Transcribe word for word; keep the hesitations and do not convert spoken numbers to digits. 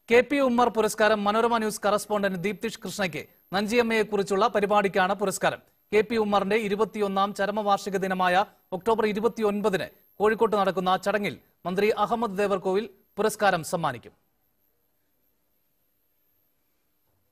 K P Ummer പുരസ്കാരം Manorama news correspondent ദീപ്തിഷ് കൃഷ്ണയ്ക്ക് നഞ്ചിയമ്മയെക്കുറിച്ചുള്ള പരിപാടിക്കാണ് പുരസ്കാരം. കെ പി ഉമ്മറിന്റെ ഇരുപത്തിയൊന്നാം ചരമവാർഷിക ദിനമായ ഒക്ടോബർ ഇരുപത്തിയൊൻപതിന് കോഴിക്കോട്ട് നടക്കുന്ന ചടങ്ങിൽ മന്ത്രി അഹമ്മദ് ദേവർകോവിൽ പുരസ്കാരം സമ്മാനിക്കും.